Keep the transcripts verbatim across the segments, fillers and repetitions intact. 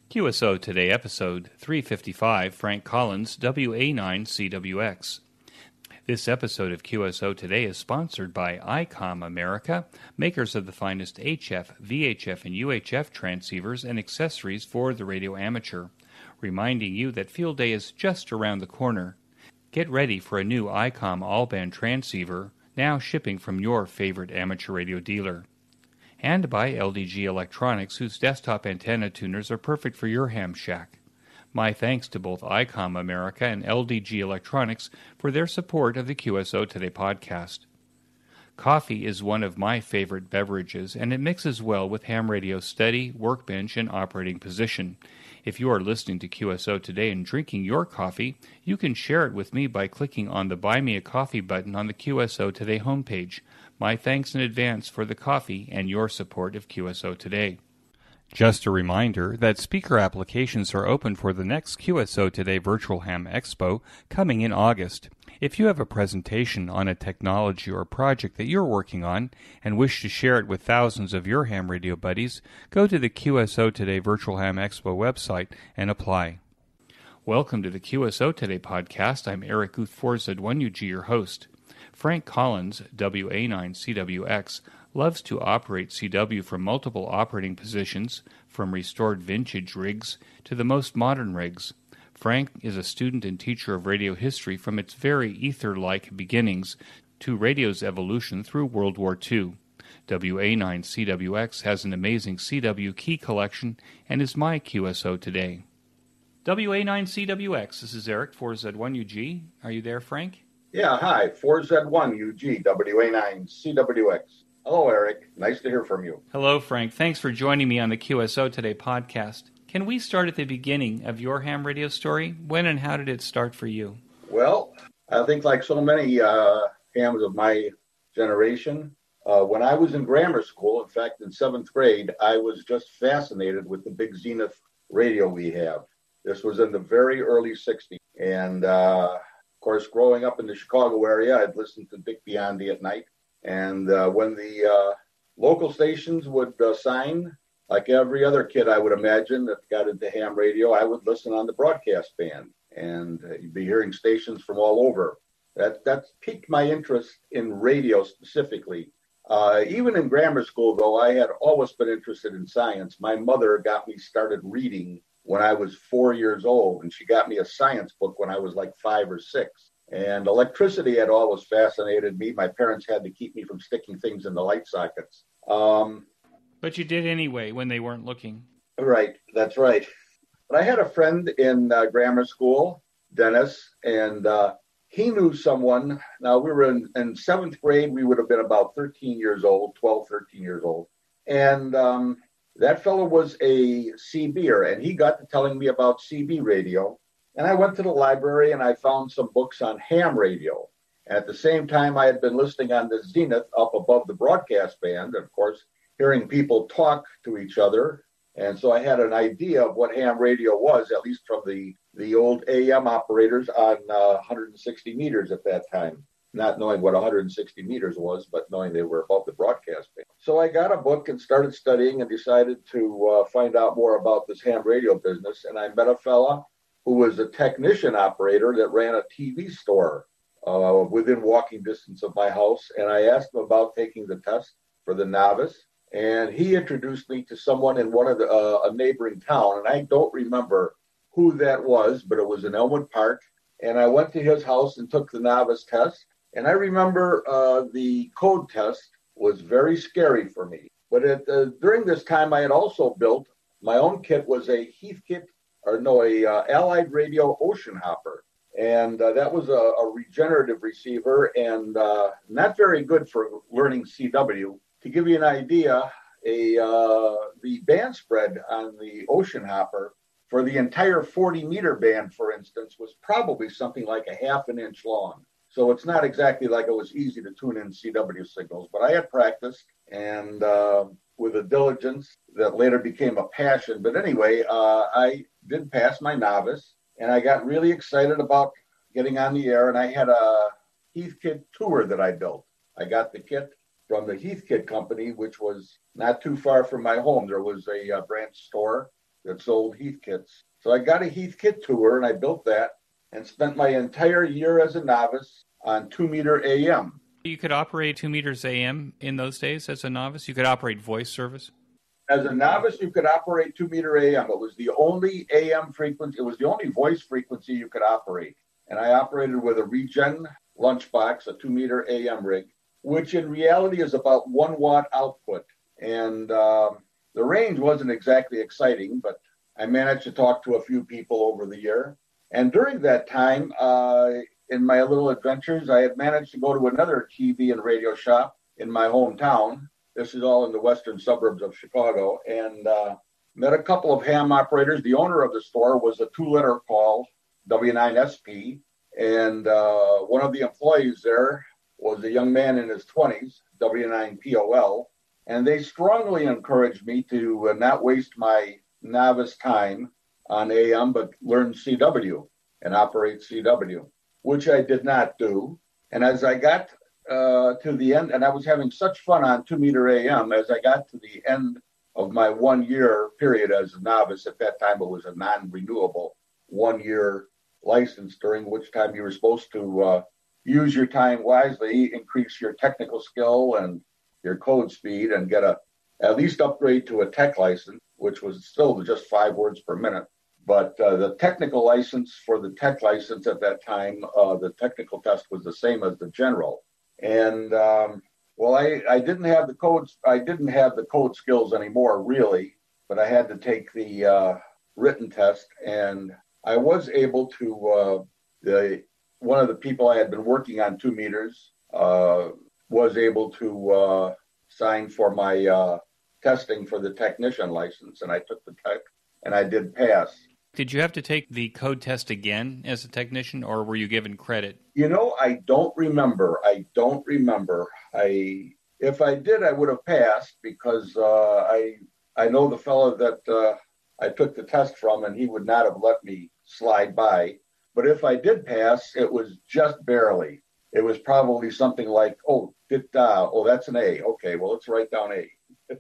Q S O Today, episode three fifty-five, Frank Collins, W A nine C W X. This episode of Q S O Today is sponsored by ICOM America, makers of the finest H F, V H F, and U H F transceivers and accessories for the radio amateur, reminding you that Field Day is just around the corner. Get ready for a new ICOM all-band transceiver, now shipping from your favorite amateur radio dealer. And by L D G Electronics, whose desktop antenna tuners are perfect for your ham shack. My thanks to both ICOM America and L D G Electronics for their support of the Q S O Today podcast. Coffee is one of my favorite beverages, and it mixes well with ham radio's steady, workbench, and operating position. If you are listening to Q S O Today and drinking your coffee, you can share it with me by clicking on the Buy Me a Coffee button on the Q S O Today homepage. My thanks in advance for the coffee and your support of Q S O Today. Just a reminder that speaker applications are open for the next Q S O Today Virtual Ham Expo coming in August. If you have a presentation on a technology or project that you're working on and wish to share it with thousands of your ham radio buddies, go to the Q S O Today Virtual Ham Expo website and apply. Welcome to the Q S O Today podcast. I'm Eric Guth four Z one U G, your host. Frank Collins, W A nine C W X, loves to operate C W from multiple operating positions, from restored vintage rigs to the most modern rigs. Frank is a student and teacher of radio history from its very ether-like beginnings to radio's evolution through World War Two. W A nine C W X has an amazing C W key collection and is my Q S O today. W A nine C W X, this is Eric, four Z one U G. Are you there, Frank? Yeah, hi, four Z one U G, W A nine C W X. Hello, Eric. Nice to hear from you. Hello, Frank. Thanks for joining me on the Q S O Today podcast. Can we start at the beginning of your ham radio story? When and how did it start for you? Well, I think like so many uh, hams of my generation, uh, when I was in grammar school, in fact, in seventh grade, I was just fascinated with the big Zenith radio we have. This was in the very early sixties. And, uh, of course, growing up in the Chicago area, I'd listen to Dick Biondi at night. And uh, when the uh, local stations would uh, sign, like every other kid I would imagine that got into ham radio, I would listen on the broadcast band. And uh, you'd be hearing stations from all over. That that piqued my interest in radio specifically. Uh, even in grammar school, though, I had always been interested in science. My mother got me started reading when I was four years old, and she got me a science book when I was like five or six. And electricity had always fascinated me. My parents had to keep me from sticking things in the light sockets. Um, but you did anyway when they weren't looking. Right, that's right. But I had a friend in uh, grammar school, Dennis, and uh, he knew someone. Now, we were in, in seventh grade. We would have been about thirteen years old, twelve, thirteen years old. And um, that fellow was a C B'er, and he got to telling me about C B radio. And I went to the library, and I found some books on ham radio. And at the same time, I had been listening on the Zenith up above the broadcast band, and of course, hearing people talk to each other. And so I had an idea of what ham radio was, at least from the, the old A M operators on uh, one hundred sixty meters at that time. Not knowing what one hundred sixty meters was, but knowing they were above the broadcast band. So I got a book and started studying and decided to uh, find out more about this ham radio business. And I met a fella who was a technician operator that ran a T V store uh, within walking distance of my house. And I asked him about taking the test for the novice. And he introduced me to someone in one of the, uh, a neighboring town. And I don't remember who that was, but it was in Elmwood Park. And I went to his house and took the novice test. And I remember uh, the code test was very scary for me. But at, uh, during this time, I had also built, my own kit was a Heathkit, or no, a uh, Allied Radio Ocean Hopper. And uh, that was a, a regenerative receiver and uh, not very good for learning C W. To give you an idea, a uh, the band spread on the Ocean Hopper for the entire forty meter band, for instance, was probably something like a half an inch long. So it's not exactly like it was easy to tune in C W signals, but I had practiced and uh, with a diligence that later became a passion. But anyway, uh, I did pass my novice and I got really excited about getting on the air. And I had a Heathkit tour that I built. I got the kit from the Heathkit company, which was not too far from my home. There was a uh, branch store that sold Heath kits. So I got a Heath kit tour and I built that and spent my entire year as a novice on two meter A M. You could operate two meters A M in those days as a novice? You could operate voice service? As a novice, you could operate two meter A M. It was the only A M frequency. It was the only voice frequency you could operate. And I operated with a Regen lunchbox, a two meter A M rig, which in reality is about one watt output. And um, the range wasn't exactly exciting, but I managed to talk to a few people over the year. And during that time, uh, in my little adventures, I had managed to go to another T V and radio shop in my hometown. This is all in the western suburbs of Chicago, and uh, met a couple of ham operators. The owner of the store was a two-letter call, W nine S P, and uh, one of the employees there was a young man in his twenties, W nine P O L, and they strongly encouraged me to uh, not waste my novice time on A M, but learn C W and operate C W, which I did not do. And as I got uh, to the end, and I was having such fun on two meter A M, as I got to the end of my one year period as a novice, at that time it was a non-renewable one year license, during which time you were supposed to uh, use your time wisely, increase your technical skill and your code speed, and get a at least upgrade to a tech license, which was still just five words per minute. But uh, the technical license for the tech license at that time, uh, the technical test was the same as the general. And um, well, I, I didn't have the codes. I didn't have the code skills anymore, really. But I had to take the uh, written test, and I was able to. Uh, the one of the people I had been working on two meters uh, was able to uh, sign for my uh, testing for the technician license, and I took the tech, and I did pass. Did you have to take the code test again as a technician, or were you given credit? You know, I don't remember. I don't remember. I if I did, I would have passed, because uh, I I know the fellow that uh, I took the test from, and he would not have let me slide by. But if I did pass, it was just barely. It was probably something like, oh, did, uh, oh, that's an A. Okay, well, let's write down A.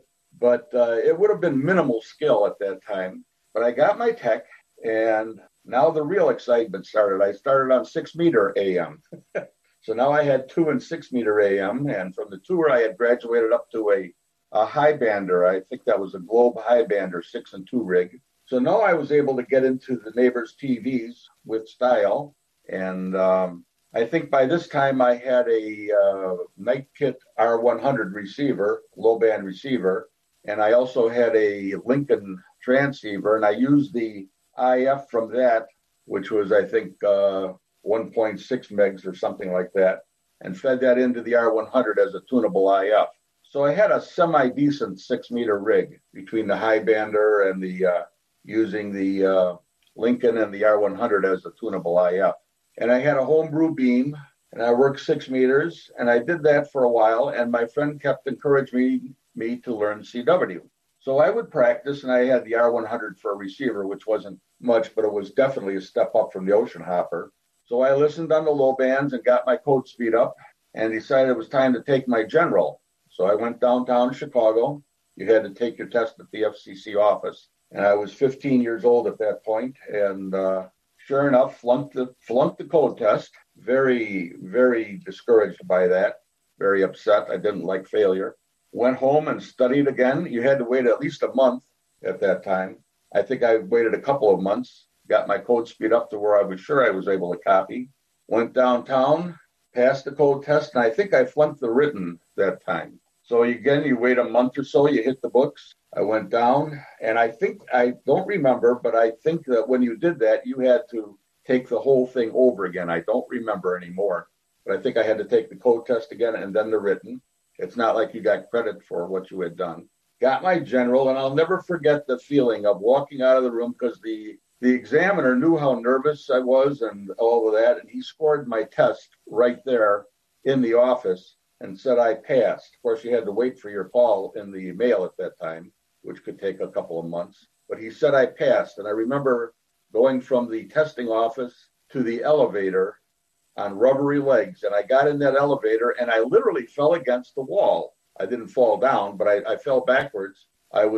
But uh, it would have been minimal skill at that time. But I got my tech. And now the real excitement started. I started on six meter A M. So now I had two and six meter A M. And from the tour, I had graduated up to a, a high bander. I think that was a Globe high bander, six and two rig. So now I was able to get into the neighbors' T Vs with style. And um, I think by this time I had a uh, Nightkit R one hundred receiver, low band receiver. And I also had a Lincoln transceiver. And I used the I F from that, which was, I think, uh, one point six megs or something like that, and fed that into the R one hundred as a tunable I F. So I had a semi-decent six-meter rig between the high bander and the uh, using the uh, Lincoln and the R one hundred as a tunable I F. And I had a homebrew beam, and I worked six meters, and I did that for a while, and my friend kept encouraging me, me to learn C W. So I would practice, and I had the R one hundred for a receiver, which wasn't much, but it was definitely a step up from the Ocean Hopper. So I listened on the low bands and got my code speed up, and decided it was time to take my general. So I went downtown Chicago. You had to take your test at the F C C office. And I was fifteen years old at that point, and uh, sure enough, flunked the, flunked the code test. Very, very discouraged by that. Very upset. I didn't like failure. Went home and studied again. You had to wait at least a month at that time. I think I waited a couple of months, got my code speed up to where I was sure I was able to copy. Went downtown, passed the code test, and I think I flunked the written that time. So again, you wait a month or so, you hit the books. I went down, and I think, I don't remember, but I think that when you did that, you had to take the whole thing over again. I don't remember anymore, but I think I had to take the code test again and then the written. It's not like you got credit for what you had done. Got my general, and I'll never forget the feeling of walking out of the room, because the, the examiner knew how nervous I was and all of that, and he scored my test right there in the office and said I passed. Of course, you had to wait for your call in the mail at that time, which could take a couple of months. But he said I passed, and I remember going from the testing office to the elevator on rubbery legs, and I got in that elevator, and I literally fell against the wall. I didn't fall down, but I, I fell backwards. I was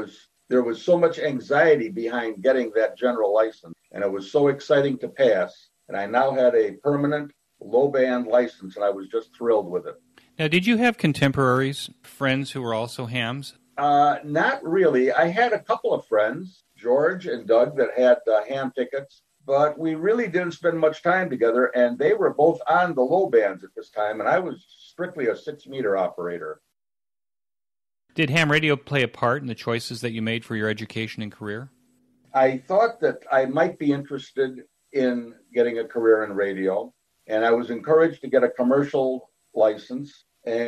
there was so much anxiety behind getting that general license, and it was so exciting to pass. And I now had a permanent low band license, and I was just thrilled with it. Now, did you have contemporaries, friends who were also hams? Uh, not really. I had a couple of friends, George and Doug, that had uh, ham tickets, but we really didn't spend much time together, and they were both on the low bands at this time, and I was strictly a six-meter operator. Did ham radio play a part in the choices that you made for your education and career? I thought that I might be interested in getting a career in radio, and I was encouraged to get a commercial license,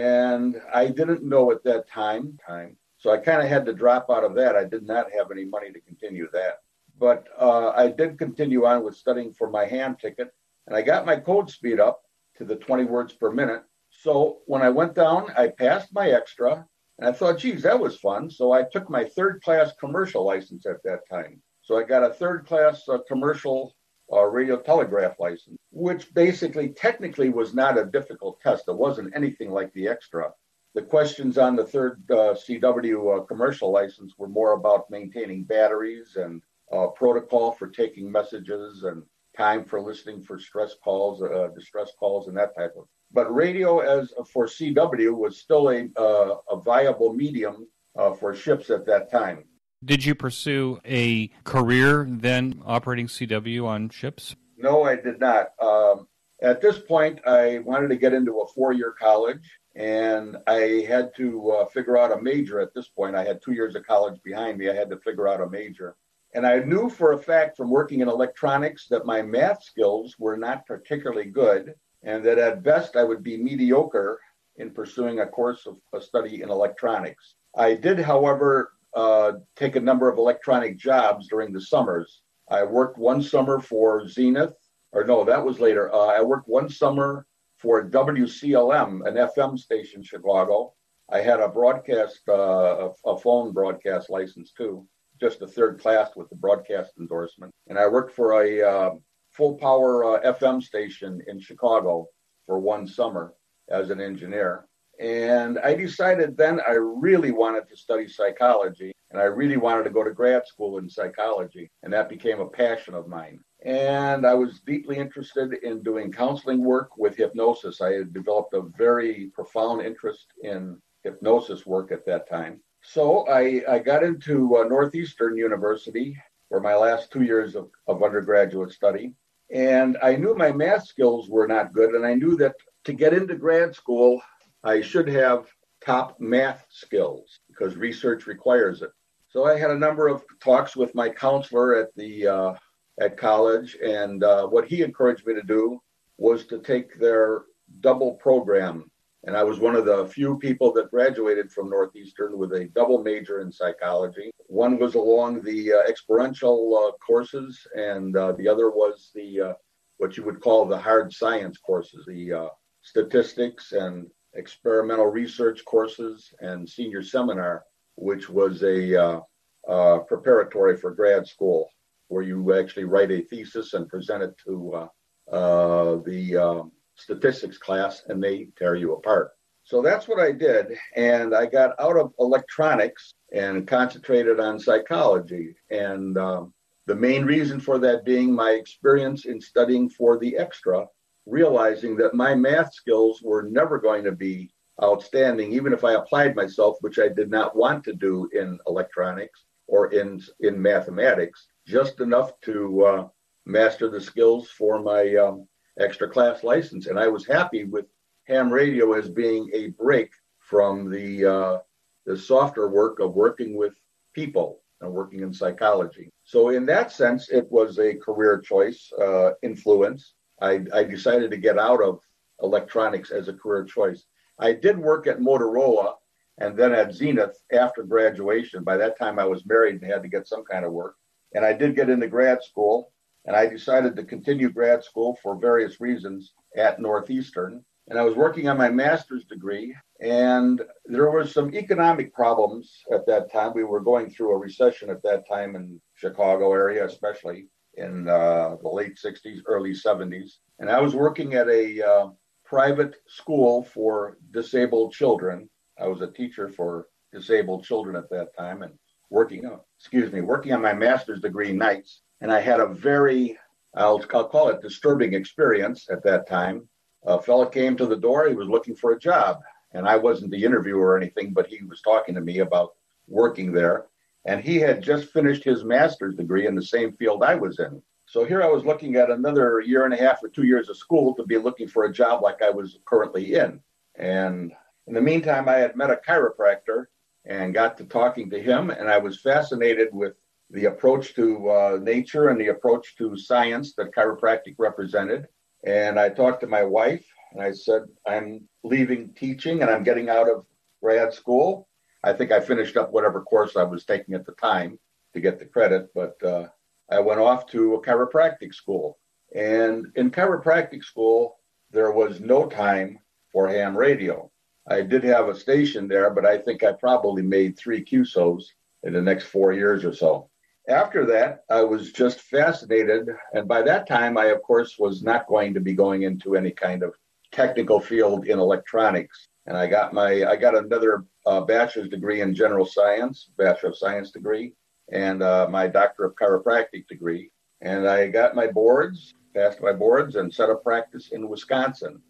and I didn't know at that time, time so I kind of had to drop out of that. I did not have any money to continue that. But uh, I did continue on with studying for my ham ticket, and I got my code speed up to the twenty words per minute. So when I went down, I passed my extra, and I thought, geez, that was fun. So I took my third class commercial license at that time. So I got a third class uh, commercial uh, radio telegraph license, which basically technically was not a difficult test. It wasn't anything like the extra. The questions on the third uh, C W uh, commercial license were more about maintaining batteries and uh, protocol for taking messages and time for listening for stress calls, uh, distress calls, and that type of. But radio, as for C W, was still a uh, a viable medium uh, for ships at that time. Did you pursue a career then operating C W on ships? No, I did not. Um, at this point, I wanted to get into a four-year college, and I had to uh, figure out a major at this point. I had two years of college behind me. I had to figure out a major. And I knew for a fact from working in electronics that my math skills were not particularly good, and that at best I would be mediocre in pursuing a course of a study in electronics. I did, however, uh, take a number of electronic jobs during the summers. I worked one summer for Zenith, or no, that was later. Uh, I worked one summer for W C L M, an F M station in Chicago. I had a broadcast, uh, a, a phone broadcast license too, just a third class with the broadcast endorsement. And I worked for a uh, full power uh, F M station in Chicago for one summer as an engineer. And I decided then I really wanted to study psychology, and I really wanted to go to grad school in psychology, and that became a passion of mine. And I was deeply interested in doing counseling work with hypnosis. I had developed a very profound interest in hypnosis work at that time. So I, I got into uh, Northeastern University for my last two years of, of undergraduate study. And I knew my math skills were not good, and I knew that to get into grad school, I should have top math skills because research requires it. So I had a number of talks with my counselor at the uh, at college, and uh, what he encouraged me to do was to take their double program. And I was one of the few people that graduated from Northeastern with a double major in psychology. One was along the uh, experiential uh, courses, and uh, the other was the uh, what you would call the hard science courses, the uh, statistics and experimental research courses, and senior seminar, which was a uh, uh, preparatory for grad school, where you actually write a thesis and present it to uh, uh, the uh, statistics class, and they tear you apart. So that's what I did, and I got out of electronics and concentrated on psychology. And um, the main reason for that being my experience in studying for the extra, realizing that my math skills were never going to be outstanding, even if I applied myself, which I did not want to do in electronics or in, in mathematics, just enough to uh, master the skills for my um, extra class license. And I was happy with ham radio as being a break from the, uh, the softer work of working with people and working in psychology. So in that sense, it was a career choice, uh, influence. I, I decided to get out of electronics as a career choice. I did work at Motorola and then at Zenith after graduation. By that time, I was married and had to get some kind of work. And I did get into grad school, and I decided to continue grad school for various reasons at Northeastern. And I was working on my master's degree, and there were some economic problems at that time. We were going through a recession at that time in Chicago area, especially in uh, the late sixties, early seventies. And I was working at a uh, private school for disabled children. I was a teacher for disabled children at that time. And working, excuse me, working on my master's degree nights. And I had a very, I'll, I'll call it disturbing experience at that time. A fellow came to the door. He was looking for a job. And I wasn't the interviewer or anything, but he was talking to me about working there. And he had just finished his master's degree in the same field I was in. So here I was looking at another year and a half or two years of school to be looking for a job like I was currently in. And in the meantime, I had met a chiropractor and got to talking to him. And I was fascinated with the approach to uh, nature and the approach to science that chiropractic represented. And I talked to my wife and I said, I'm leaving teaching and I'm getting out of grad school. I think I finished up whatever course I was taking at the time to get the credit, but uh, I went off to a chiropractic school. And in chiropractic school, there was no time for ham radio. I did have a station there, but I think I probably made three Q S Os in the next four years or so. After that, I was just fascinated. And by that time, I, of course, was not going to be going into any kind of technical field in electronics. And I got my, I got another uh, bachelor's degree in general science, bachelor of science degree, and uh, my doctor of chiropractic degree. And I got my boards, passed my boards, and set up practice in Wisconsin.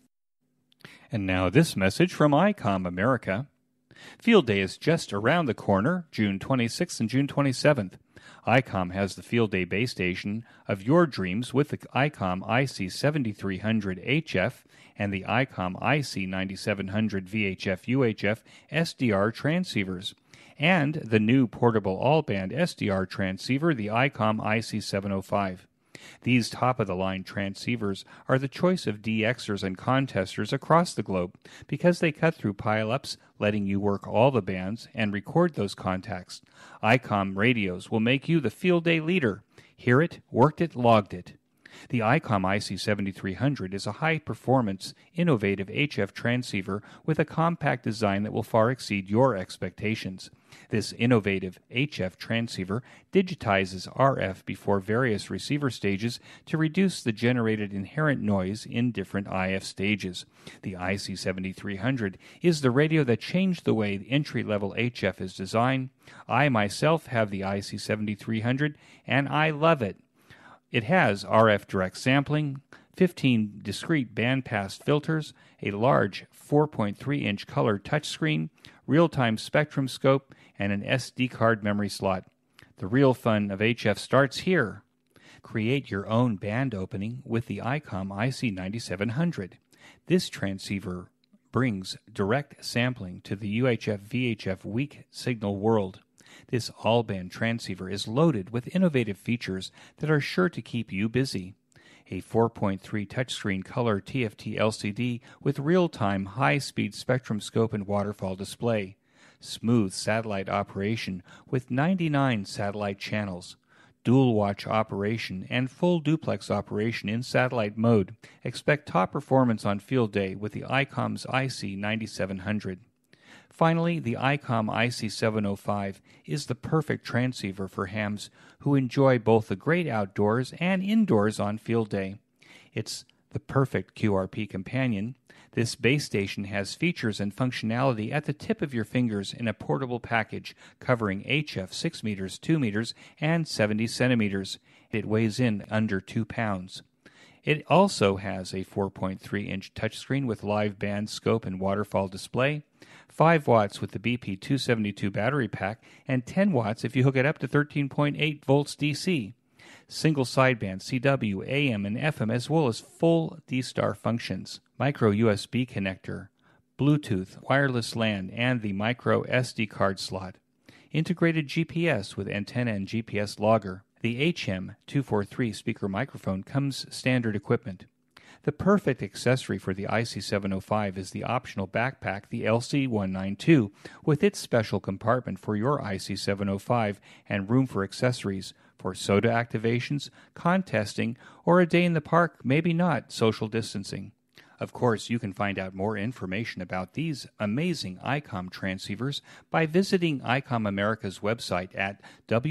And now this message from ICOM America. Field Day is just around the corner, June twenty-sixth and June twenty-seventh. ICOM has the Field Day base station of your dreams with the ICOM I C seventy-three hundred H F and the ICOM I C ninety-seven hundred V H F U H F S D R transceivers, and the new portable all-band S D R transceiver, the ICOM I C seven oh five. These top-of-the-line transceivers are the choice of D Xers and contesters across the globe because they cut through pile-ups, letting you work all the bands and record those contacts. ICOM radios will make you the Field Day leader. Hear it, worked it, logged it. The ICOM I C seventy-three hundred is a high-performance, innovative H F transceiver with a compact design that will far exceed your expectations. This innovative H F transceiver digitizes R F before various receiver stages to reduce the generated inherent noise in different I F stages. The I C seventy-three hundred is the radio that changed the way the entry-level H F is designed. I myself have the I C seventy-three hundred, and I love it. It has R F direct sampling, fifteen discrete bandpass filters, a large four point three inch color touchscreen, real-time spectrum scope, and an S D card memory slot. The real fun of H F starts here. Create your own band opening with the ICOM I C ninety-seven hundred. This transceiver brings direct sampling to the U H F V H F weak signal world. This all-band transceiver is loaded with innovative features that are sure to keep you busy. A four point three touchscreen color T F T L C D with real-time high-speed spectrum scope and waterfall display. Smooth satellite operation with ninety-nine satellite channels. Dual watch operation and full duplex operation in satellite mode. Expect top performance on Field Day with the ICOM's I C ninety-seven hundred. Finally, the ICOM I C seven oh five is the perfect transceiver for hams who enjoy both the great outdoors and indoors on Field Day. It's the perfect Q R P companion. This base station has features and functionality at the tip of your fingers in a portable package covering H F six meters, two meters, and seventy centimeters. It weighs in under two pounds. It also has a four point three inch touchscreen with live band scope and waterfall display, five watts with the B P two seventy-two battery pack, and ten watts if you hook it up to thirteen point eight volts D C. Single sideband C W, A M, and F M, as well as full D-Star functions, micro U S B connector, Bluetooth, wireless LAN, and the micro S D card slot. Integrated G P S with antenna and G P S logger. The H M two forty-three speaker microphone comes standard equipment. The perfect accessory for the I C seven oh five is the optional backpack, the L C one ninety-two, with its special compartment for your I C seven oh five and room for accessories for soda activations, contesting, or a day in the park, maybe not social distancing. Of course, you can find out more information about these amazing ICOM transceivers by visiting ICOM America's website at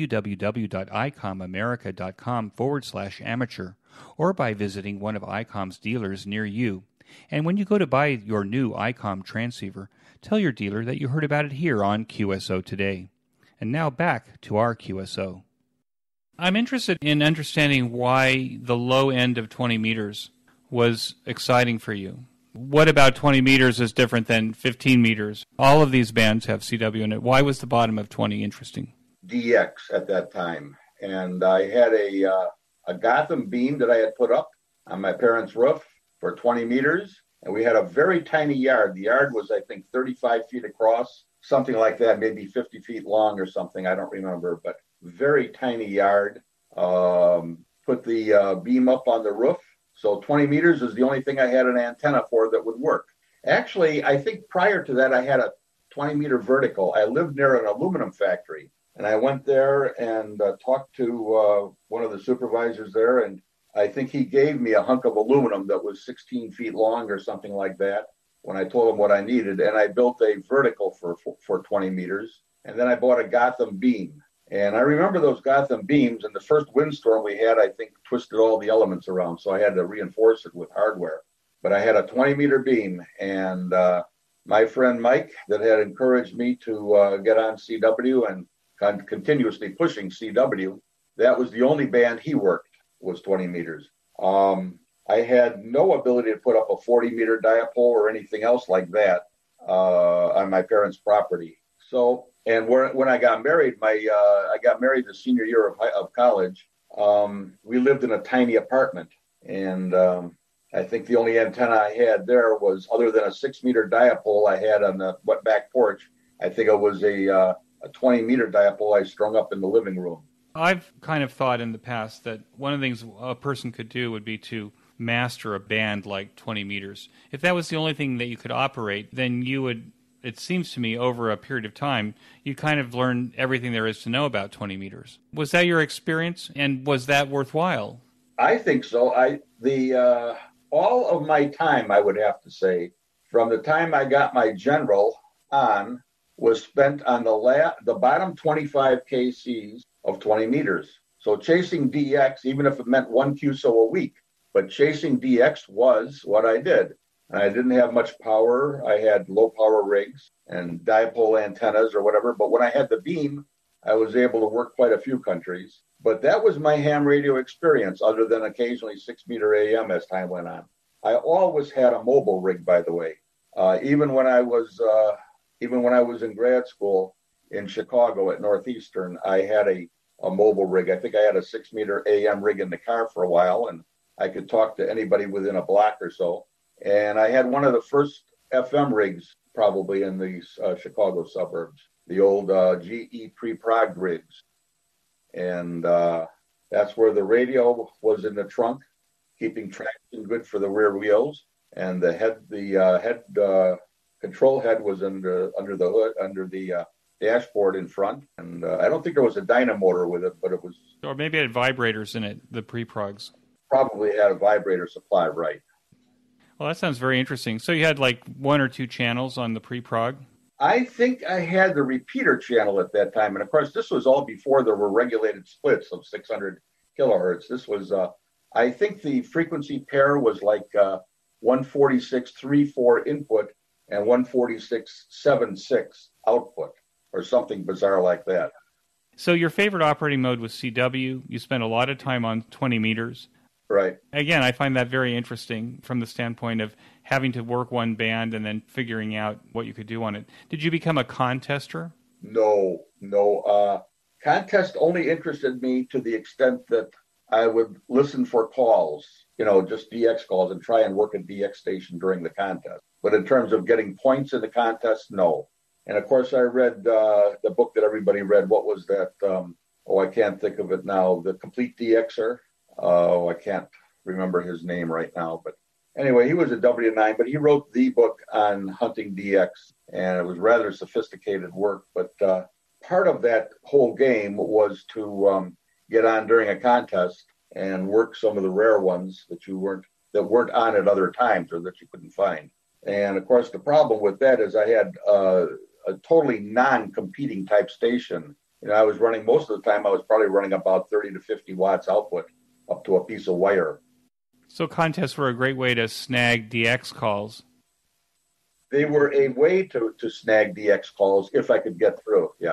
www.icomamerica.com forward slash amateur, or by visiting one of ICOM's dealers near you. And when you go to buy your new ICOM transceiver, tell your dealer that you heard about it here on Q S O Today. And now back to our Q S O. I'm interested in understanding why the low end of twenty meters was exciting for you. What about twenty meters is different than fifteen meters? All of these bands have C W in it. Why was the bottom of twenty interesting? D X at that time. And I had a, uh, a Gotham beam that I had put up on my parents' roof for twenty meters. And we had a very tiny yard. The yard was, I think, thirty-five feet across, something like that, maybe fifty feet long or something. I don't remember, but very tiny yard. Um, put the uh, beam up on the roof. So twenty meters is the only thing I had an antenna for that would work. Actually, I think prior to that, I had a twenty meter vertical. I lived near an aluminum factory, and I went there and uh, talked to uh, one of the supervisors there, and I think he gave me a hunk of aluminum that was sixteen feet long or something like that when I told him what I needed. And I built a vertical for, for, for twenty meters. And then I bought a Gotham beam. And I remember those Gotham beams, and the first windstorm we had, I think, twisted all the elements around. So I had to reinforce it with hardware. But I had a twenty meter beam. And uh, my friend Mike, that had encouraged me to uh, get on C W and con- continuously pushing C W, that was the only band he worked, was twenty meters. Um, I had no ability to put up a forty meter dipole or anything else like that uh, on my parents' property. So, and where, when I got married, my uh, I got married the senior year of, high, of college. Um, we lived in a tiny apartment, and um, I think the only antenna I had there was, other than a six meter dipole I had on the wet back porch, I think it was a uh, a twenty meter dipole I strung up in the living room. I've kind of thought in the past that one of the things a person could do would be to master a band like twenty meters. If that was the only thing that you could operate, then you would, it seems to me, over a period of time, you kind of learn everything there is to know about twenty meters. Was that your experience, and was that worthwhile? I think so. I the uh, all of my time, I would have to say, from the time I got my general on, was spent on the la- the bottom twenty-five K Cs of twenty meters. So chasing D X, even if it meant one Q S O a week, but chasing D X was what I did. And I didn't have much power. I had low power rigs and dipole antennas or whatever. But when I had the beam, I was able to work quite a few countries. But that was my ham radio experience, other than occasionally six meter A M as time went on. I always had a mobile rig, by the way. Uh, even when I was uh, even when I was in grad school in Chicago at Northeastern, I had a, a mobile rig. I think I had a six meter A M rig in the car for a while, and I could talk to anybody within a block or so. And I had one of the first F M rigs probably in the uh, Chicago suburbs, the old uh, G E pre-prog rigs. And uh, that's where the radio was in the trunk, keeping traction good for the rear wheels. And the head, the uh, head uh, control head was under under the hood, under the uh, dashboard in front. And uh, I don't think there was a dynamotor with it, but it was... Or maybe it had vibrators in it, the pre-progs. Probably had a vibrator supply, right. Well, that sounds very interesting. So you had like one or two channels on the pre-prog? I think I had the repeater channel at that time. And of course, this was all before there were regulated splits of six hundred kilohertz. This was, uh, I think the frequency pair was like uh, one forty-six point three four input and one forty-six point seven six output, or something bizarre like that. So your favorite operating mode was C W. You spent a lot of time on twenty meters. Right. Again, I find that very interesting from the standpoint of having to work one band and then figuring out what you could do on it. Did you become a contester? No, no. Uh, contest only interested me to the extent that I would listen for calls, you know, just D X calls, and try and work a D X station during the contest. But in terms of getting points in the contest, no. And of course, I read uh, the book that everybody read. What was that? Um, oh, I can't think of it now. The Complete D Xer. Oh, I can't remember his name right now. But anyway, he was a W nine, but he wrote the book on hunting D X, and it was rather sophisticated work. But uh, part of that whole game was to um, get on during a contest and work some of the rare ones that you weren't that weren't on at other times or that you couldn't find. And of course, the problem with that is I had uh, a totally non-competing type station. You know, I was running most of the time. I was probably running about thirty to fifty watts output up to a piece of wire. So contests were a great way to snag D X calls. They were a way to, to snag D X calls if I could get through, yeah.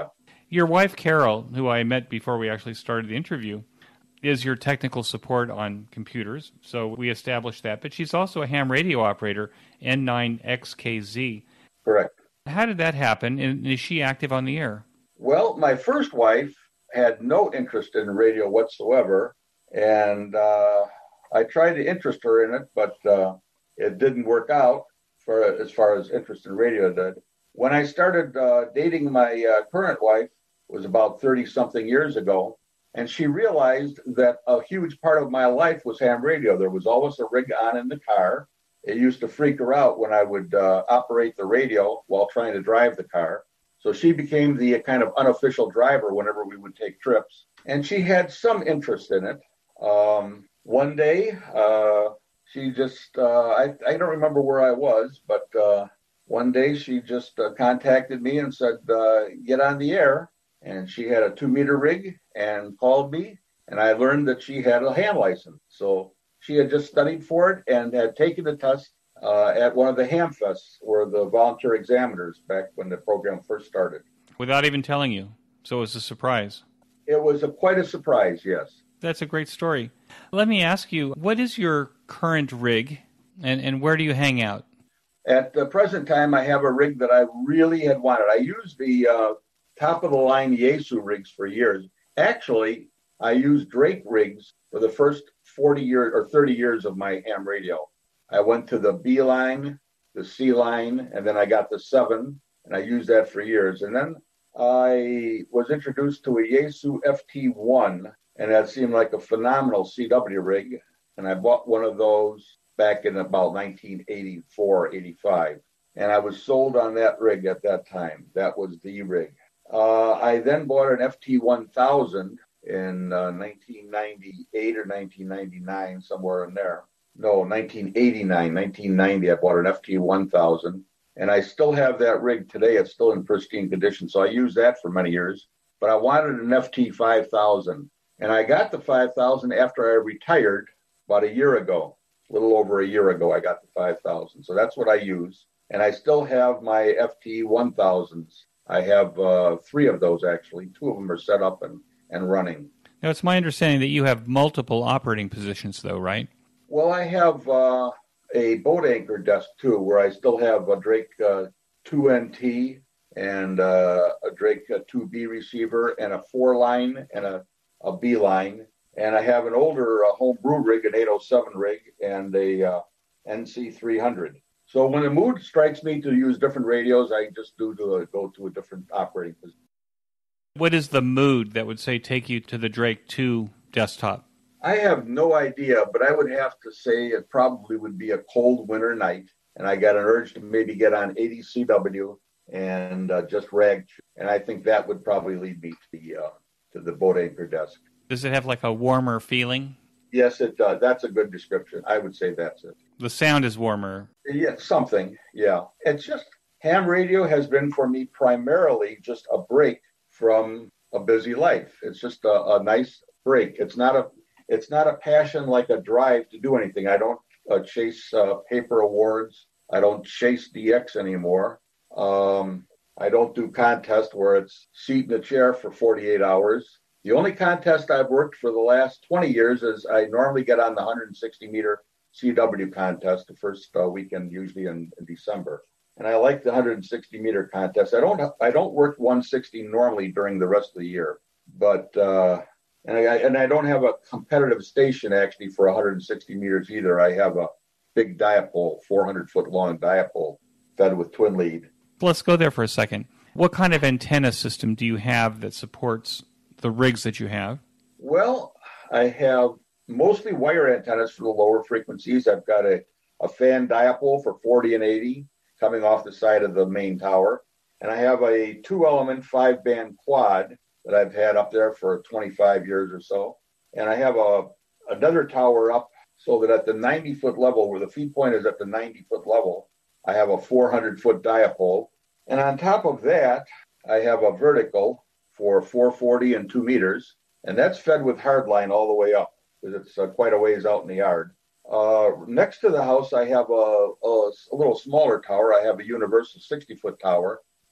Your wife, Carol, who I met before we actually started the interview, is your technical support on computers, so we established that. But she's also a ham radio operator, N nine X K Z. Correct. How did that happen, and is she active on the air? Well, my first wife had no interest in radio whatsoever, and uh, I tried to interest her in it, but uh, it didn't work out for as far as interest in radio did. When I started uh, dating my uh, current wife, it was about thirty-something years ago, and she realized that a huge part of my life was ham radio. There was always a rig on in the car. It used to freak her out when I would uh, operate the radio while trying to drive the car. So she became the kind of unofficial driver whenever we would take trips. And she had some interest in it. Um, one day, uh, she just, uh, I, I don't remember where I was, but uh, one day she just uh, contacted me and said, uh, get on the air. And she had a two-meter rig and called me. And I learned that she had a ham license. So she had just studied for it and had taken the test uh, at one of the ham fests, or the volunteer examiners, back when the program first started. Without even telling you. So it was a surprise. It was a, quite a surprise, yes. That's a great story. Let me ask you, what is your current rig, and, and where do you hang out? At the present time, I have a rig that I really had wanted. I used the uh, top-of-the-line Yaesu rigs for years. Actually, I used Drake rigs for the first forty years or thirty years of my ham radio. I went to the B line, the C line, and then I got the seven, and I used that for years. And then I was introduced to a Yaesu F T one, and that seemed like a phenomenal C W rig. And I bought one of those back in about nineteen eighty-four, eighty-five. And I was sold on that rig at that time. That was the rig. Uh, I then bought an F T one thousand in uh, nineteen ninety-eight or nineteen ninety-nine, somewhere in there. No, nineteen eighty-nine, nineteen ninety, I bought an F T one thousand. And I still have that rig today. It's still in pristine condition. So I used that for many years. But I wanted an F T five thousand. And I got the five thousand after I retired about a year ago. A little over a year ago, I got the five thousand. So that's what I use. And I still have my F T one thousands. I have uh, three of those, actually. Two of them are set up and, and running. Now, it's my understanding that you have multiple operating positions, though, right? Well, I have uh, a boat anchor desk, too, where I still have a Drake uh, two N T and uh, a Drake uh, two B receiver and a four line and a, a B line. And I have an older uh, home brew rig, an eight oh seven rig, and a uh, N C three hundred. So when the mood strikes me to use different radios, I just do to a, go to a different operating position. What is the mood that would, say, take you to the Drake two desktop? I have no idea, but I would have to say it probably would be a cold winter night, and I got an urge to maybe get on eighty C W and uh, just rag. And I think that would probably lead me to the uh, to the boat anchor desk. Does it have like a warmer feeling? Yes, it does. That's a good description. I would say that's it. The sound is warmer. Yeah, something. Yeah. It's just ham radio has been for me primarily just a break from a busy life. It's just a, a nice break. It's not a it's not a passion like a drive to do anything. I don't uh, chase uh, paper awards. I don't chase D X anymore. Um, I don't do contests where it's seat in a chair for forty-eight hours. The only contest I've worked for the last twenty years is I normally get on the one hundred sixty meter C W contest, the first uh, weekend usually in, in December. And I like the one hundred sixty meter contest. I don't I don't work one sixty normally during the rest of the year, but uh, and I and I don't have a competitive station actually for one hundred sixty meters either. I have a big dipole, four hundred foot long dipole, fed with twin lead. Let's go there for a second. What kind of antenna system do you have that supports the rigs that you have? Well, I have mostly wire antennas for the lower frequencies. I've got a, a fan dipole for forty and eighty coming off the side of the main tower. And I have a two-element five-band quad that I've had up there for twenty-five years or so. And I have a another tower up so that at the ninety foot level, where the feed point is at the ninety foot level, I have a four hundred foot dipole. And on top of that, I have a vertical for four forty and two meters, and that's fed with hardline all the way up because it's uh, quite a ways out in the yard. Uh, next to the house, I have a, a, a little smaller tower. I have a universal sixty foot tower,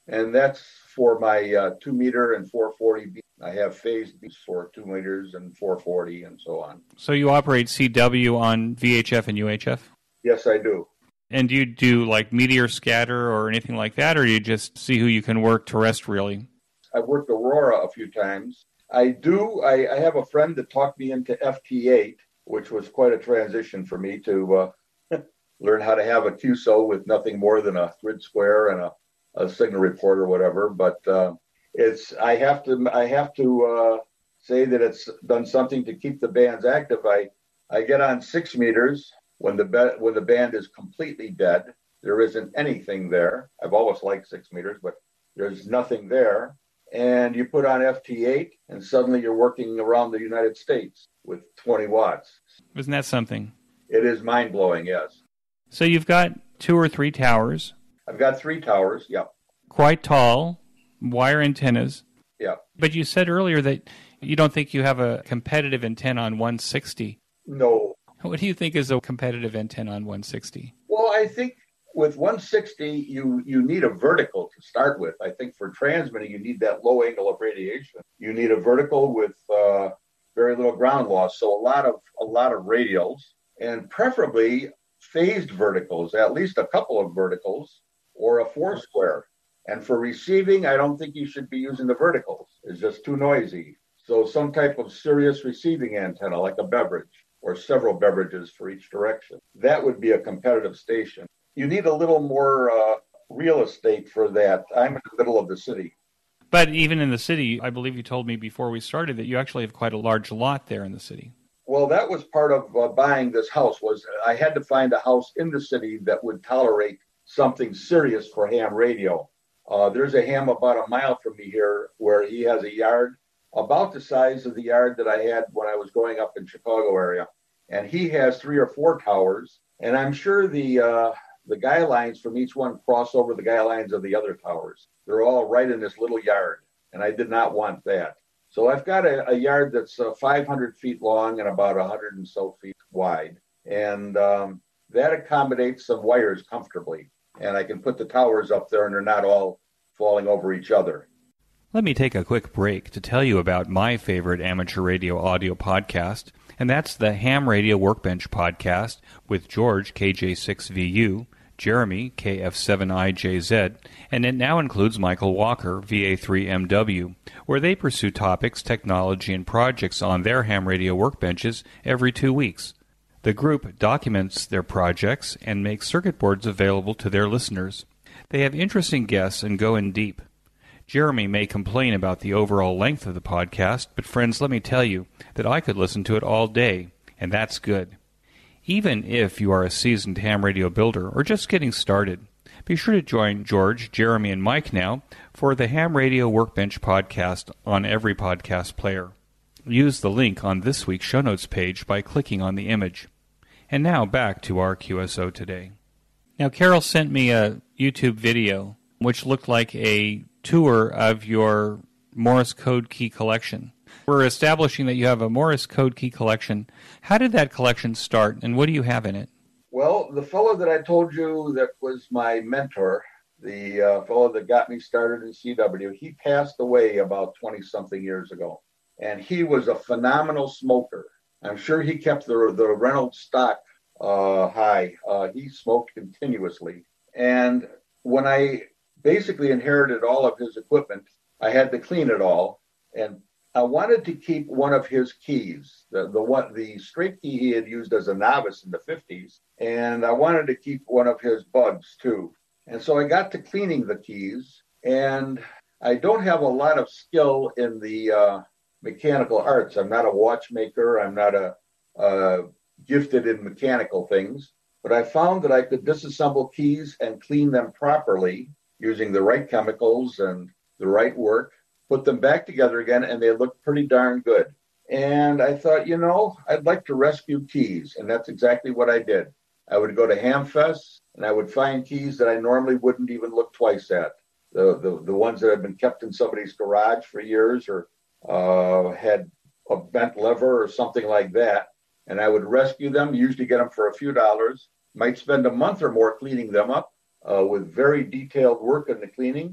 And that's for my uh, two meter and four forty beats. I have phased beats for two meters and four forty and so on. So you operate C W on V H F and U H F? Yes, I do. And do you do like meteor scatter or anything like that, or do you just see who you can work terrestrially? I've worked Aurora a few times. I do. I, I have a friend that talked me into F T eight, which was quite a transition for me to uh, learn how to have a Q S O with nothing more than a grid square and a, a signal report or whatever. But uh, it's I have to I have to uh, say that it's done something to keep the bands active. I I get on six meters when the be- when the band is completely dead. There isn't anything there. I've always liked six meters, but there's nothing there. And you put on F T eight, and suddenly you're working around the United States with twenty watts. Isn't that something? It is mind-blowing, yes. So you've got two or three towers. I've got three towers, yep. Quite tall, wire antennas. Yep. But you said earlier that you don't think you have a competitive antenna on one sixty. No. What do you think is a competitive antenna on one sixty? Well, I think with one sixty, you, you need a vertical to start with. I think for transmitting, you need that low angle of radiation. You need a vertical with uh, very little ground loss. So a lot of a lot of radials, and preferably phased verticals, at least a couple of verticals, or a four square. And for receiving, I don't think you should be using the verticals. It's just too noisy. So some type of serious receiving antenna, like a beverage, or several beverages for each direction. That would be a competitive station. You need a little more uh, real estate for that. I'm in the middle of the city. But even in the city, I believe you told me before we started that you actually have quite a large lot there in the city. Well, that was part of uh, buying this house. Was I had to find a house in the city that would tolerate something serious for ham radio. Uh, there's a ham about a mile from me here where he has a yard about the size of the yard that I had when I was growing up in Chicago area. And he has three or four towers. And I'm sure the uh, the guy lines from each one cross over the guy lines of the other towers. They're all right in this little yard. And I did not want that. So I've got a, a yard that's uh, five hundred feet long and about one hundred and so feet wide. And um, that accommodates some wires comfortably. And I can put the towers up there and they're not all falling over each other. Let me take a quick break to tell you about my favorite amateur radio audio podcast, and that's the Ham Radio Workbench podcast with George, K J six V U, Jeremy, K F seven I J Z, and it now includes Michael Walker, V A three M W, where they pursue topics, technology, and projects on their ham radio workbenches every two weeks. The group documents their projects and makes circuit boards available to their listeners. They have interesting guests and go in deep. Jeremy may complain about the overall length of the podcast, but friends, let me tell you that I could listen to it all day, and that's good. Even if you are a seasoned ham radio builder or just getting started, be sure to join George, Jeremy, and Mike now for the Ham Radio Workbench podcast on every podcast player. Use the link on this week's show notes page by clicking on the image. And now back to our Q S O today. Now, Carol sent me a YouTube video which looked like a tour of your Morse code key collection. We're establishing that you have a Morse code key collection. How did that collection start, and what do you have in it? Well, the fellow that I told you that was my mentor, the uh, fellow that got me started in C W, he passed away about twenty-something years ago. And he was a phenomenal smoker. I'm sure he kept the, the Reynolds stock uh, high. Uh, he smoked continuously. And when I basically inherited all of his equipment, I had to clean it all. And I wanted to keep one of his keys, the the one the straight key he had used as a novice in the fifties, and I wanted to keep one of his bugs too. And so I got to cleaning the keys, and I don't have a lot of skill in the uh, mechanical arts. I'm not a watchmaker. I'm not a uh, gifted in mechanical things, but I found that I could disassemble keys and clean them properly using the right chemicals and the right work, put them back together again, and they looked pretty darn good. And I thought, you know, I'd like to rescue keys, and that's exactly what I did. I would go to Hamfest, and I would find keys that I normally wouldn't even look twice at. The the, the ones that had been kept in somebody's garage for years or uh, had a bent lever or something like that. And I would rescue them, usually get them for a few dollars, might spend a month or more cleaning them up uh, with very detailed work in the cleaning.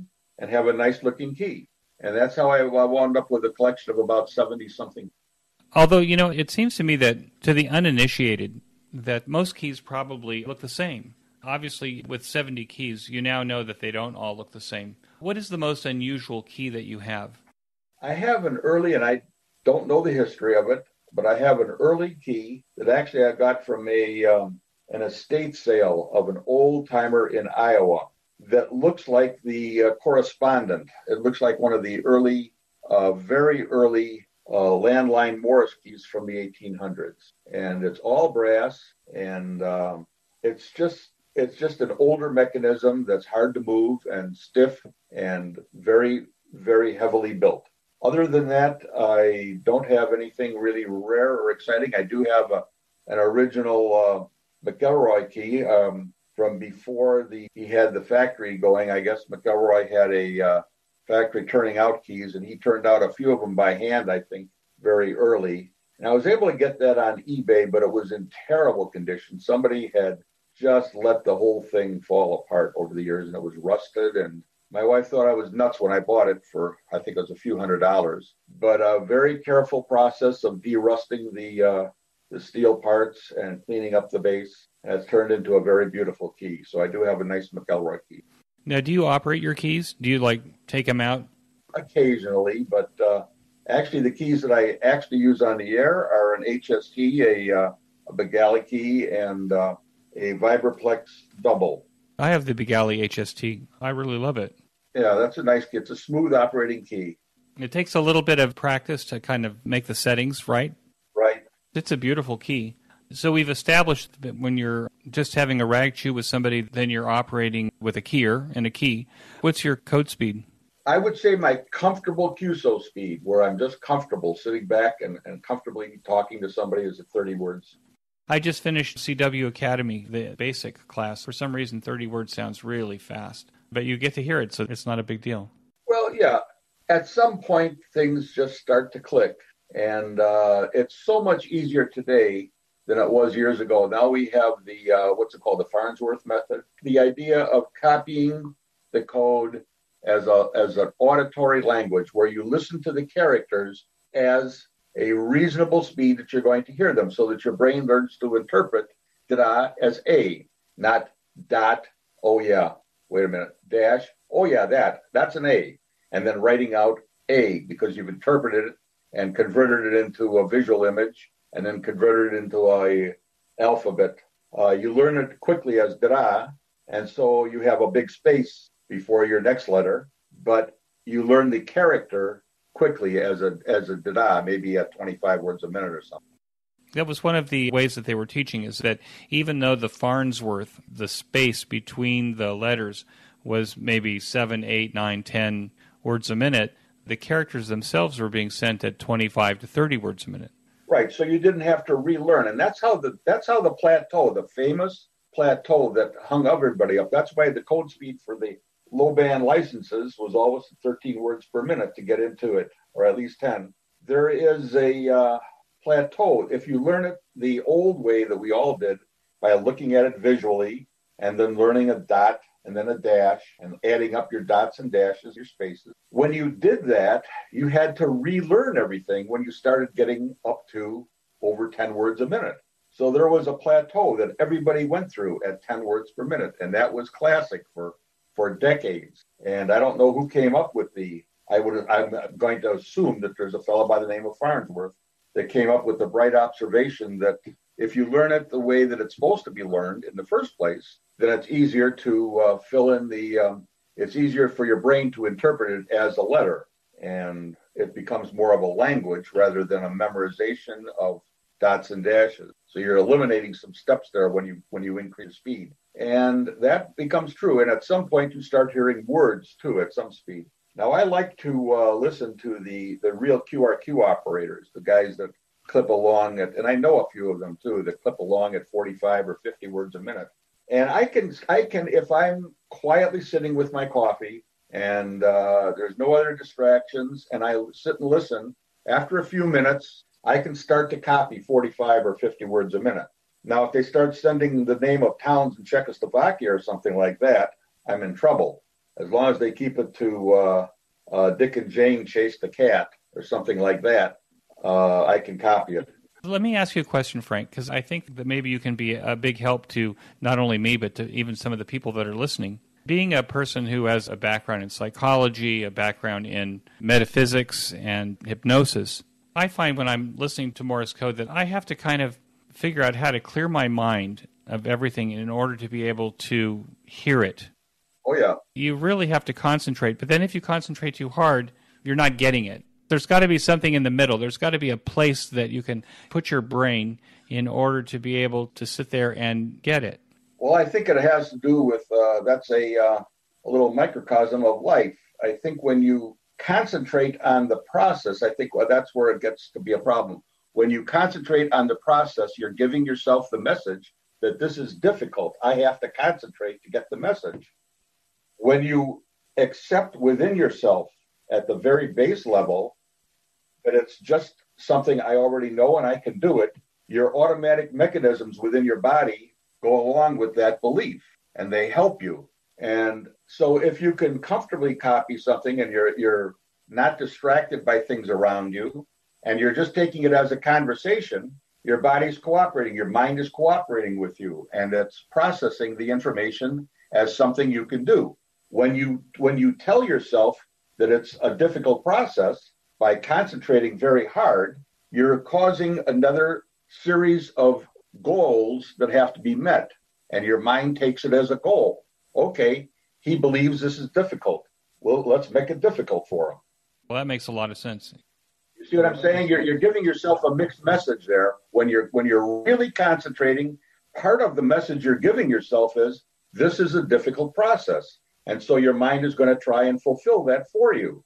and have a nice looking key. And that's how I, I wound up with a collection of about seventy something. Although, you know, it seems to me that to the uninitiated, that most keys probably look the same. Obviously, with seventy keys, you now know that they don't all look the same. What is the most unusual key that you have? I have an early, and I don't know the history of it, but I have an early key that actually I got from a um, an estate sale of an old timer in Iowa that looks like the uh, correspondent. It looks like one of the early, uh, very early uh, landline Morse keys from the eighteen hundreds, and it's all brass, and um, it's just it's just an older mechanism that's hard to move and stiff and very, very heavily built. Other than that, I don't have anything really rare or exciting. I do have a, an original uh, McElroy key um, from before the he had the factory going. I guess McElroy had a uh, factory turning out keys, and he turned out a few of them by hand, I think, very early. And I was able to get that on eBay, but it was in terrible condition. Somebody had just let the whole thing fall apart over the years, and it was rusted, and my wife thought I was nuts when I bought it for, I think it was a few hundred dollars. But a very careful process of de-rusting the uh, the steel parts and cleaning up the base has turned into a very beautiful key. So I do have a nice McElroy key. Now, do you operate your keys? Do you, like, take them out? Occasionally, but uh, actually the keys that I actually use on the air are an H S T, a, uh, a Begally key, and uh, a Vibraplex double. I have the Begally H S T. I really love it. Yeah, that's a nice key. It's a smooth operating key. It takes a little bit of practice to kind of make the settings right. Right. It's a beautiful key. So we've established that when you're just having a rag chew with somebody, then you're operating with a keyer and a key. What's your code speed? I would say my comfortable Q S O speed, where I'm just comfortable sitting back and, and comfortably talking to somebody, is at thirty words. I just finished C W Academy, the basic class. For some reason, thirty words sounds really fast. But you get to hear it, so it's not a big deal. Well, yeah. At some point, things just start to click. And uh, it's so much easier today than it was years ago. Now we have the, uh, what's it called, the Farnsworth method. The idea of copying the code as a as an auditory language where you listen to the characters as a reasonable speed that you're going to hear them, so that your brain learns to interpret da as a, not dot, oh yeah, wait a minute, dash, oh yeah, that, that's an A, and then writing out A because you've interpreted it and converted it into a visual image and then converted it into a alphabet. Uh, you learn it quickly as da, and so you have a big space before your next letter, but you learn the character quickly as a as a da, maybe at twenty-five words a minute or something. That was one of the ways that they were teaching, is that even though the Farnsworth, the space between the letters was maybe seven, eight, nine, ten words a minute, the characters themselves were being sent at twenty-five to thirty words a minute. Right, so you didn't have to relearn, and that's how the that's how the plateau, the famous plateau that hung everybody up. That's why the code speed for the low band licenses was always thirteen words per minute to get into it, or at least ten. There is a uh, plateau. If you learn it the old way that we all did, by looking at it visually and then learning a dot and then a dash and adding up your dots and dashes, your spaces. When you did that, you had to relearn everything when you started getting up to over ten words a minute. So there was a plateau that everybody went through at ten words per minute, and that was classic for for decades. And I don't know who came up with the, I would, I'm going to assume that there's a fellow by the name of Farnsworth that came up with the bright observation that if you learn it the way that it's supposed to be learned in the first place, then it's easier to uh, fill in the, um, it's easier for your brain to interpret it as a letter. And it becomes more of a language rather than a memorization of dots and dashes. So you're eliminating some steps there when you when you increase speed. And that becomes true. And at some point, you start hearing words, too, at some speed. Now, I like to uh, listen to the, the real Q R Q operators, the guys that clip along at, and I know a few of them, too, that clip along at forty-five or fifty words a minute. And I can, I can, if I'm quietly sitting with my coffee and uh, there's no other distractions, and I sit and listen, after a few minutes, I can start to copy forty-five or fifty words a minute. Now, if they start sending the name of towns in Czechoslovakia or something like that, I'm in trouble. As long as they keep it to uh, uh, Dick and Jane chase the cat or something like that, uh, I can copy it. Let me ask you a question, Frank, because I think that maybe you can be a big help to not only me, but to even some of the people that are listening. Being a person who has a background in psychology, a background in metaphysics and hypnosis, I find when I'm listening to Morse code that I have to kind of figure out how to clear my mind of everything in order to be able to hear it. Oh, yeah. You really have to concentrate, but then if you concentrate too hard, you're not getting it. There's got to be something in the middle. There's got to be a place that you can put your brain in order to be able to sit there and get it. Well, I think it has to do with, uh, that's a, uh, a little microcosm of life. I think when you concentrate on the process, I think well, that's where it gets to be a problem. When you concentrate on the process, you're giving yourself the message that this is difficult. I have to concentrate to get the message. When you accept within yourself at the very base level that it's just something I already know and I can do it, your automatic mechanisms within your body go along with that belief and they help you. And so if you can comfortably copy something and you're you're not distracted by things around you and you're just taking it as a conversation, your body's cooperating, your mind is cooperating with you, and it's processing the information as something you can do. When you when you tell yourself that it's a difficult process, by concentrating very hard, you're causing another series of goals that have to be met, and your mind takes it as a goal. Okay, he believes this is difficult. Well, let's make it difficult for him. Well, that makes a lot of sense. You see what I'm saying? You're you're giving yourself a mixed message there. When you're when you're really concentrating, part of the message you're giving yourself is this is a difficult process. And so your mind is going to try and fulfill that for you.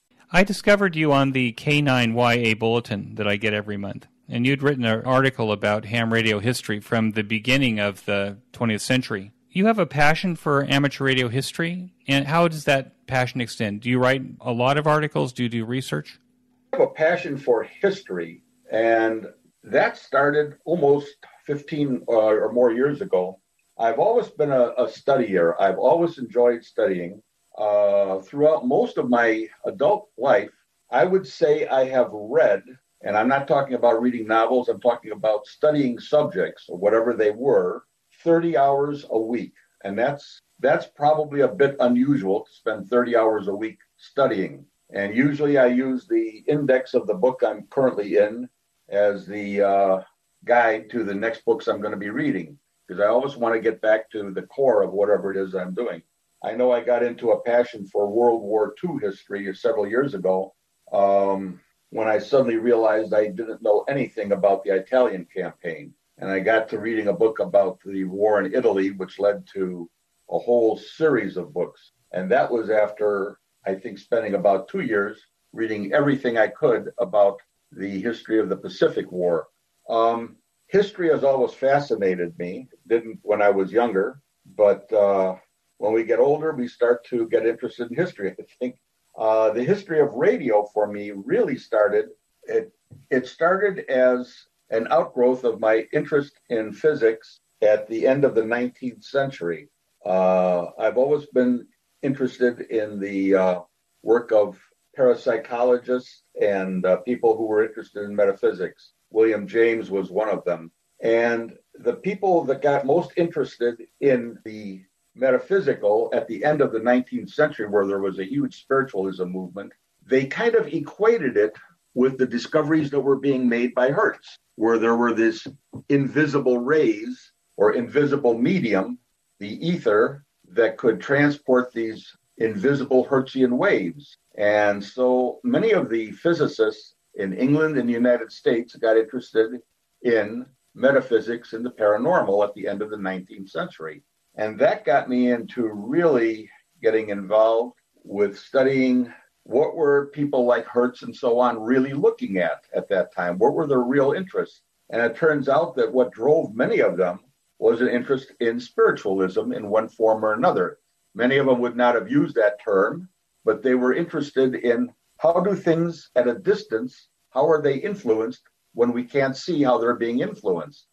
I discovered you on the K nine Y A bulletin that I get every month. And you'd written an article about ham radio history from the beginning of the twentieth century. You have a passion for amateur radio history, and how does that passion extend? Do you write a lot of articles? Do you do research? I have a passion for history, and that started almost fifteen uh, or more years ago. I've always been a, a studier. I've always enjoyed studying. Uh, throughout most of my adult life, I would say I have read, and I'm not talking about reading novels, I'm talking about studying subjects or whatever they were, thirty hours a week. And that's that's probably a bit unusual to spend thirty hours a week studying. And usually I use the index of the book I'm currently in as the uh, guide to the next books I'm going to be reading, because I always want to get back to the core of whatever it is I'm doing. I know I got into a passion for World War Two history several years ago um, when I suddenly realized I didn't know anything about the Italian campaign. And I got to reading a book about the war in Italy, which led to a whole series of books. And that was after, I think, spending about two years reading everything I could about the history of the Pacific War. Um, history has always fascinated me. It didn't when I was younger, but uh, when we get older, we start to get interested in history. I think uh, the history of radio for me really started, it, it started as an outgrowth of my interest in physics at the end of the nineteenth century. Uh, I've always been interested in the uh, work of parapsychologists and uh, people who were interested in metaphysics. William James was one of them. And the people that got most interested in the metaphysical at the end of the nineteenth century, where there was a huge spiritualism movement, they kind of equated it with the discoveries that were being made by Hertz, where there were this invisible rays or invisible medium, the ether, that could transport these invisible Hertzian waves. And so many of the physicists in England and the United States got interested in metaphysics and the paranormal at the end of the nineteenth century. And that got me into really getting involved with studying what were people like Hertz and so on really looking at at that time? What were their real interests? And it turns out that what drove many of them was an interest in spiritualism in one form or another. Many of them would not have used that term, but they were interested in how do things at a distance, how are they influenced when we can't see how they're being influenced?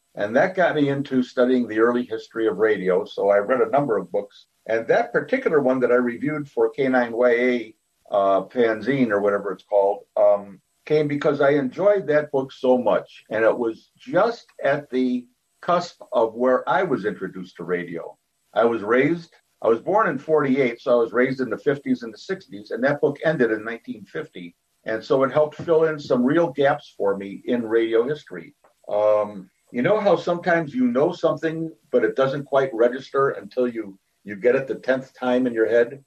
And that got me into studying the early history of radio. So I read a number of books. And that particular one that I reviewed for K nine Y A uh, Fanzine, or whatever it's called, um, came because I enjoyed that book so much. And it was just at the cusp of where I was introduced to radio. I was raised, I was born in forty-eight, so I was raised in the fifties and the sixties, and that book ended in nineteen fifty. And so it helped fill in some real gaps for me in radio history. Um, you know how sometimes you know something, but it doesn't quite register until you, you get it the tenth time in your head?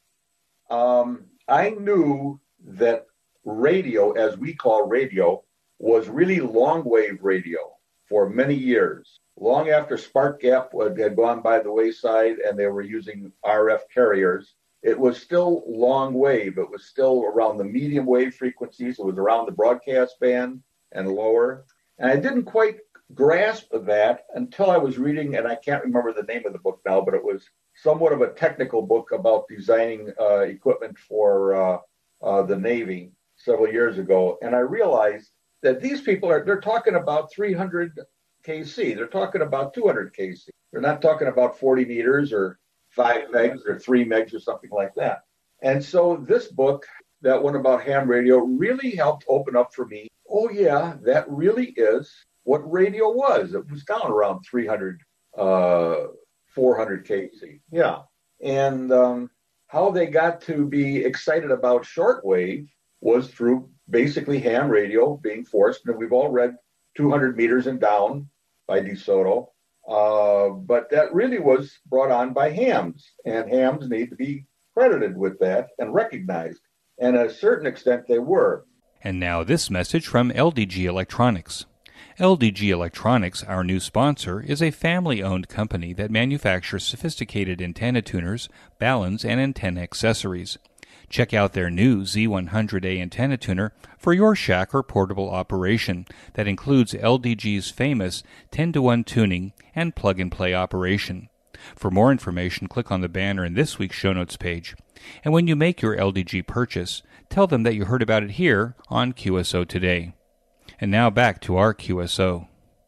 Um, I knew that radio, as we call radio, was really long-wave radio for many years. Long after Spark Gap had gone by the wayside and they were using R F carriers, it was still long wave. It was still around the medium wave frequencies. It was around the broadcast band and lower. And I didn't quite grasp that until I was reading, and I can't remember the name of the book now, but it was somewhat of a technical book about designing uh, equipment for uh, uh, the Navy several years ago. And I realized that these people are, they're talking about three hundred K C. They're talking about two hundred K C. They're not talking about forty meters or five megs or three megs or something like that. And so this book, that one about ham radio, really helped open up for me. Oh yeah, that really is what radio was. It was down around three hundred, uh, four hundred K C. Yeah. And um, how they got to be excited about shortwave was through basically ham radio being forced. And we've all read two hundred meters and down by DeSoto. Uh, but that really was brought on by hams, and hams need to be credited with that and recognized. And at a certain extent, they were. And now this message from L D G Electronics. L D G Electronics, our new sponsor, is a family-owned company that manufactures sophisticated antenna tuners, balun, and antenna accessories. Check out their new Z one hundred A antenna tuner for your shack or portable operation that includes L D G's famous ten to one tuning and plug-and-play operation. For more information, click on the banner in this week's show notes page. And when you make your L D G purchase, tell them that you heard about it here on Q S O Today. And now back to our Q S O.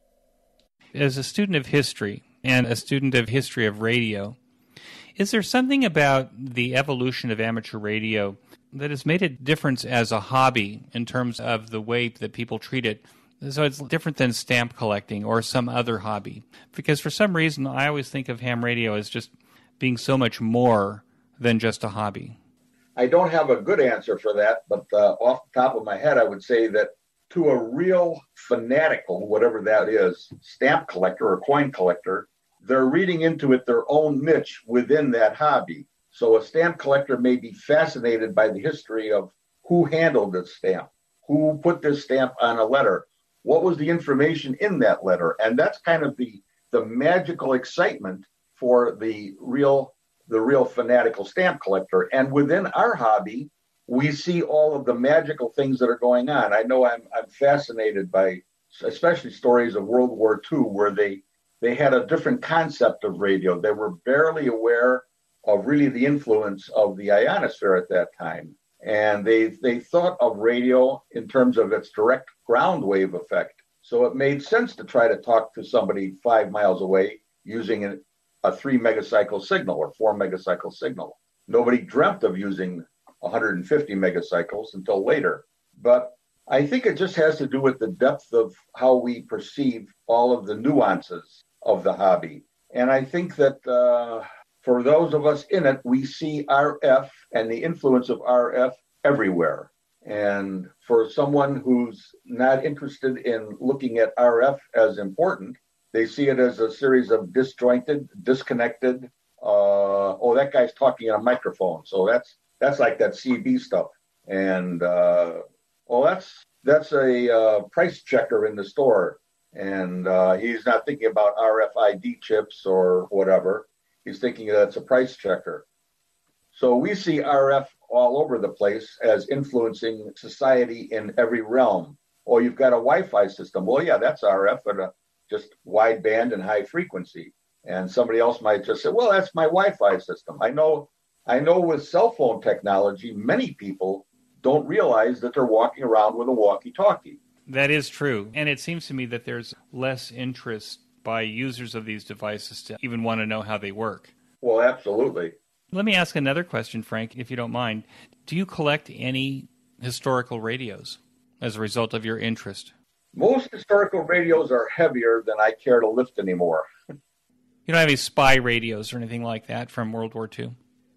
As a student of history and a student of history of radio, is there something about the evolution of amateur radio that has made a difference as a hobby in terms of the way that people treat it? So it's different than stamp collecting or some other hobby. Because for some reason, I always think of ham radio as just being so much more than just a hobby. I don't have a good answer for that, but uh, off the top of my head, I would say that to a real fanatical, whatever that is, stamp collector or coin collector, they're reading into it their own niche within that hobby. So a stamp collector may be fascinated by the history of who handled this stamp, who put this stamp on a letter, what was the information in that letter. And that's kind of the, the magical excitement for the real, the real fanatical stamp collector. And within our hobby, we see all of the magical things that are going on. I know I'm, I'm fascinated by especially stories of World War Two, where they They had a different concept of radio. They were barely aware of really the influence of the ionosphere at that time. And they they thought of radio in terms of its direct ground wave effect. So it made sense to try to talk to somebody five miles away using a, a three megacycle signal or four megacycle signal. Nobody dreamt of using one hundred fifty megacycles until later. But I think it just has to do with the depth of how we perceive all of the nuances of the hobby. And I think that uh, for those of us in it, we see R F and the influence of R F everywhere. And for someone who's not interested in looking at R F as important, they see it as a series of disjointed, disconnected, uh, oh, that guy's talking on a microphone. So that's that's like that C B stuff. And, uh, well, that's that's a uh, price checker in the store. And uh, he's not thinking about R F I D chips or whatever. He's thinking that's a price checker. So we see R F all over the place as influencing society in every realm. Oh, you've got a Wi-Fi system. Well, yeah, that's R F at a just wide band and high frequency. And somebody else might just say, well, that's my Wi-Fi system. I know, I know with cell phone technology, many people don't realize that they're walking around with a walkie-talkie. That is true. And it seems to me that there's less interest by users of these devices to even want to know how they work. Well, absolutely. Let me ask another question, Frank, if you don't mind. Do you collect any historical radios as a result of your interest? Most historical radios are heavier than I care to lift anymore. You don't have any spy radios or anything like that from World War Two?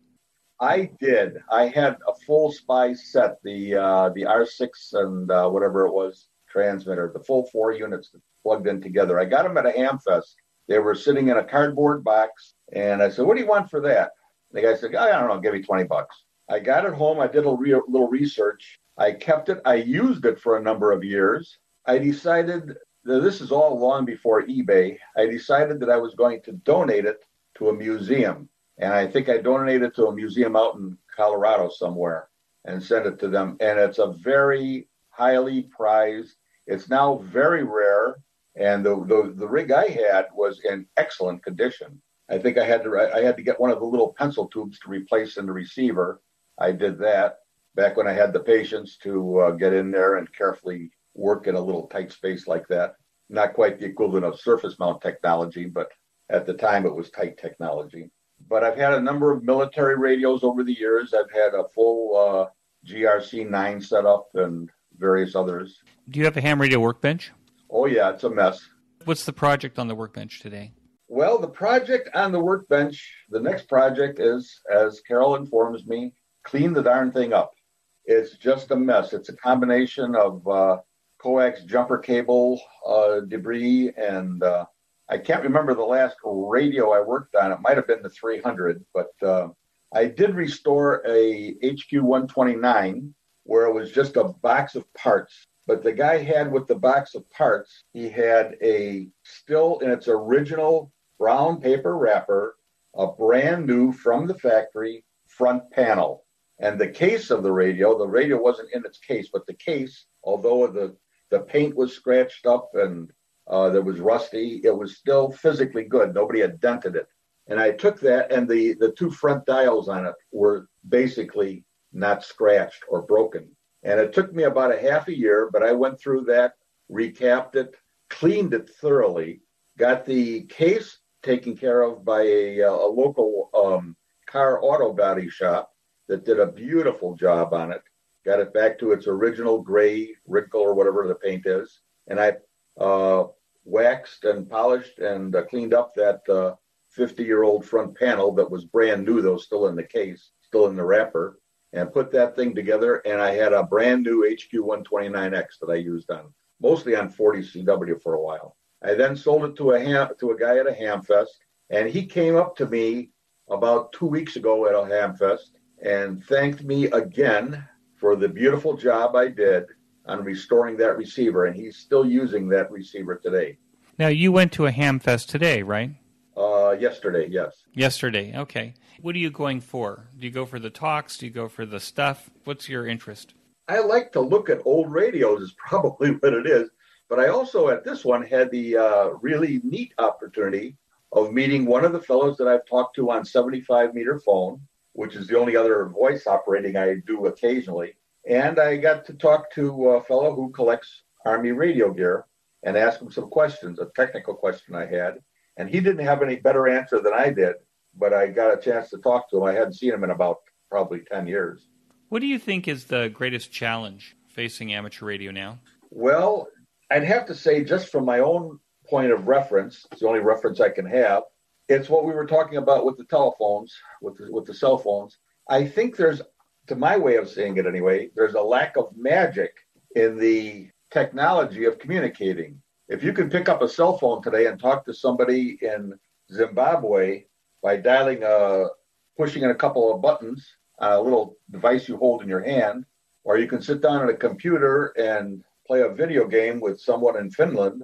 I did. I had a full spy set, the uh, the R six and uh, whatever it was transmitter, the full four units plugged in together. I got them at a Hamfest. They were sitting in a cardboard box, and I said, "What do you want for that?" And the guy said, "I don't know, give me twenty bucks." I got it home. I did a re- little research. I kept it. I used it for a number of years. I decided that this is all long before eBay. I decided that I was going to donate it to a museum. And I think I donated it to a museum out in Colorado somewhere and sent it to them. And it's a very highly prized. It's now very rare. And the, the, the rig I had was in excellent condition. I think I had to I had to get one of the little pencil tubes to replace in the receiver. I did that back when I had the patience to uh, get in there and carefully work in a little tight space like that. Not quite the equivalent of surface mount technology, but at the time it was tight technology. But I've had a number of military radios over the years. I've had a full uh, G R C nine set up and various others. Do you have a ham radio workbench? Oh, yeah, it's a mess. What's the project on the workbench today? Well, the project on the workbench, the next project is, as Carol informs me, clean the darn thing up. It's just a mess. It's a combination of uh, coax jumper cable uh, debris, and uh, I can't remember the last radio I worked on. It might have been the three hundred, but uh, I did restore a H Q one twenty-nine where it was just a box of parts. But the guy had with the box of parts, he had a still in its original brown paper wrapper, a brand new from the factory front panel. And the case of the radio, the radio wasn't in its case, but the case, although the, the paint was scratched up and uh, there was rusty, it was still physically good. Nobody had dented it. And I took that, and the, the two front dials on it were basically not scratched or broken. And it took me about a half a year, but I went through that, recapped it, cleaned it thoroughly, got the case taken care of by a, a local um, car auto body shop that did a beautiful job on it, got it back to its original gray wrinkle or whatever the paint is. And I uh, waxed and polished and uh, cleaned up that uh, fifty-year-old front panel that was brand new, though, still in the case, still in the wrapper, and put that thing together. And I had a brand new H Q one twenty-nine X that I used on, mostly on forty C W for a while. I then sold it to a ham, to a guy at a Hamfest, and he came up to me about two weeks ago at a Hamfest and thanked me again for the beautiful job I did on restoring that receiver, and he's still using that receiver today. Now, you went to a Hamfest today, right? Uh, yesterday, yes. Yesterday, okay. What are you going for? Do you go for the talks? Do you go for the stuff? What's your interest? I like to look at old radios is probably what it is, but I also at this one had the uh, really neat opportunity of meeting one of the fellows that I've talked to on seventy-five meter phone, which is the only other voice operating I do occasionally. And I got to talk to a fellow who collects Army radio gear and ask him some questions, a technical question I had. And he didn't have any better answer than I did, but I got a chance to talk to him. I hadn't seen him in about probably ten years. What do you think is the greatest challenge facing amateur radio now? Well, I'd have to say, just from my own point of reference, it's the only reference I can have, it's what we were talking about with the telephones, with the, with the cell phones. I think there's, to my way of saying it anyway, there's a lack of magic in the technology of communicating. If you can pick up a cell phone today and talk to somebody in Zimbabwe by dialing a, pushing in a couple of buttons on a little device you hold in your hand, or you can sit down at a computer and play a video game with someone in Finland,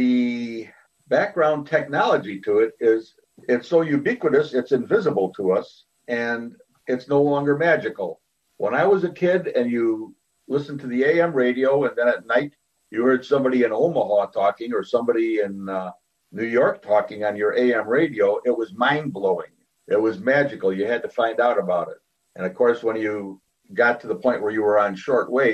the background technology to it is, it's so ubiquitous, it's invisible to us, and it's no longer magical. When I was a kid and you listened to the A M radio, and then at night you heard somebody in Omaha talking or somebody in uh, New York talking on your A M radio, it was mind-blowing. It was magical. You had to find out about it. And of course, when you got to the point where you were on shortwave,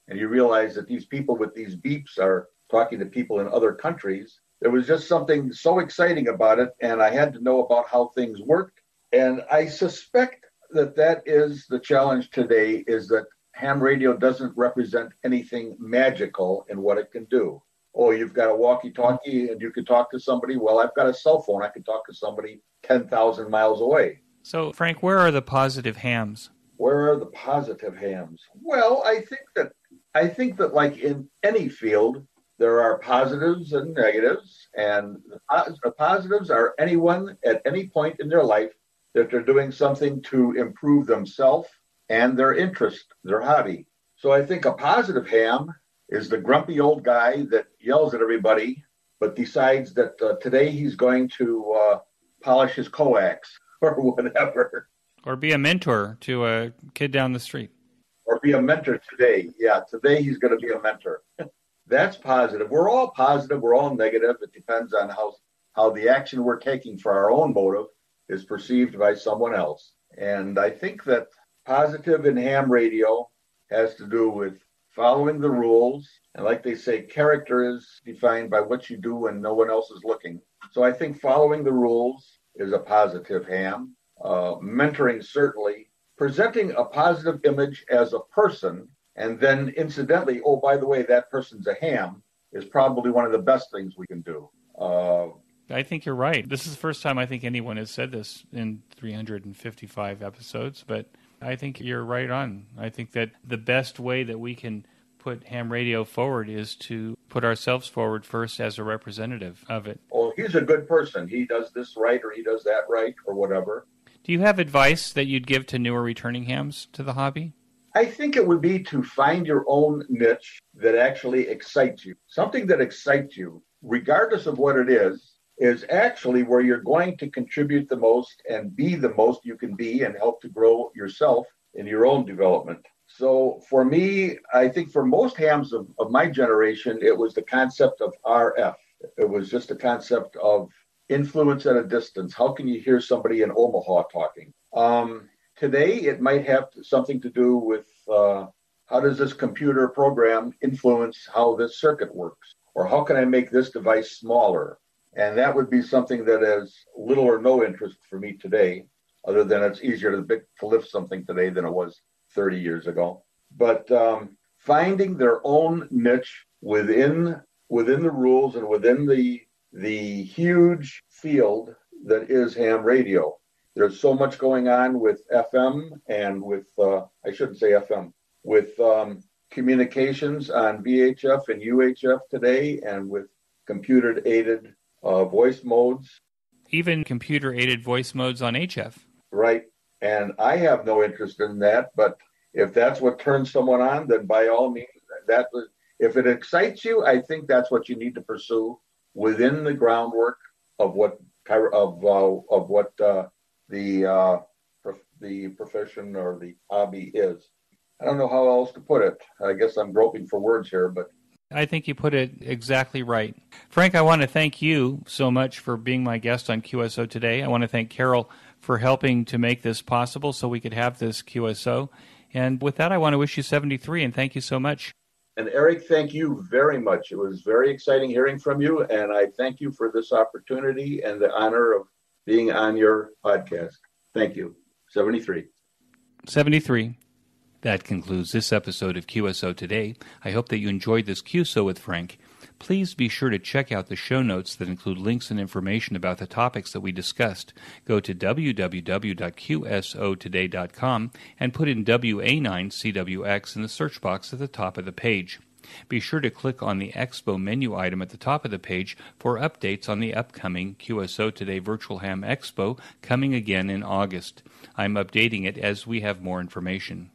and you realize that these people with these beeps are talking to people in other countries. There was just something so exciting about it, and I had to know about how things worked. And I suspect that that is the challenge today, is that ham radio doesn't represent anything magical in what it can do. Oh, you've got a walkie-talkie and you can talk to somebody. Well, I've got a cell phone. I can talk to somebody ten thousand miles away. So, Frank, where are the positive hams? Where are the positive hams? Well, I think that I think that like in any field, there are positives and negatives. And the positives are anyone at any point in their life that they're doing something to improve themselves and their interest, their hobby. So I think a positive ham is the grumpy old guy that yells at everybody, but decides that uh, today he's going to uh, polish his coax or whatever. Or be a mentor to a kid down the street. Or be a mentor today. Yeah, today he's going to be a mentor. That's positive. We're all positive. We're all negative. It depends on how, how the action we're taking for our own motive is perceived by someone else. And I think that positive in ham radio has to do with following the rules. And like they say, character is defined by what you do when no one else is looking. So I think following the rules is a positive ham. Uh, mentoring, certainly. Presenting a positive image as a person, and then incidentally, oh, by the way, that person's a ham, is probably one of the best things we can do. Uh, I think you're right. This is the first time I think anyone has said this in three hundred fifty-five episodes, but I think you're right on. I think that the best way that we can put ham radio forward is to put ourselves forward first as a representative of it. Oh, he's a good person. He does this right, or he does that right, or whatever. Do you have advice that you'd give to newer returning hams to the hobby? I think it would be to find your own niche that actually excites you. Something that excites you, regardless of what it is, is actually where you're going to contribute the most and be the most you can be and help to grow yourself in your own development. So for me, I think for most hams of, of my generation, it was the concept of R F. It was just a concept of influence at a distance. How can you hear somebody in Omaha talking? Um, today, it might have something to do with uh, how does this computer program influence how this circuit works? Or how can I make this device smaller? And that would be something that has little or no interest for me today, other than it's easier to, big, to lift something today than it was thirty years ago. But um, finding their own niche within within the rules and within the the huge field that is ham radio. There's so much going on with F M and with, uh, I shouldn't say F M, with um, communications on V H F and U H F today, and with computer-aided uh, voice modes. Even computer-aided voice modes on H F. Right. And I have no interest in that, but if that's what turns someone on, then by all means, that if it excites you, I think that's what you need to pursue within the groundwork of what of uh, of what uh, the uh, prof- the profession or the hobby is. I don't know how else to put it. I guess I'm groping for words here, but I think you put it exactly right. Frank, I want to thank you so much for being my guest on Q S O today. I want to thank Carol for helping to make this possible so we could have this Q S O. And with that, I want to wish you seventy-three, and thank you so much. And Eric, thank you very much. It was very exciting hearing from you, and I thank you for this opportunity and the honor of being on your podcast. Thank you. seventy-three. seventy-three. That concludes this episode of Q S O Today. I hope that you enjoyed this Q S O with Frank. Please be sure to check out the show notes that include links and information about the topics that we discussed. Go to w w w dot q s o today dot com and put in W A nine C W X in the search box at the top of the page. Be sure to click on the Expo menu item at the top of the page for updates on the upcoming Q S O Today Virtual Ham Expo coming again in August. I'm updating it as we have more information.